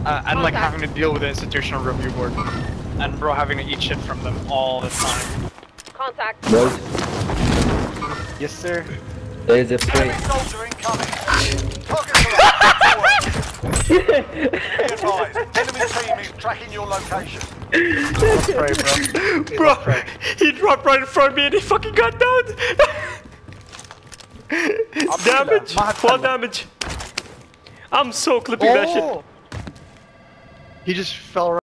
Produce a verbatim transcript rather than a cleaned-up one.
Uh, and like having to deal with the institutional review board. And bro having to eat shit from them all the time. Contact. Boys, Yes sir. there's a plane. Enemy soldier incoming. Target select. Be advised, enemy team is tracking your location. Pray, bro. Bro, he dropped right in front of me and he fucking got down. Damage, fall damage. I'm so clipping that shit. He just fell right.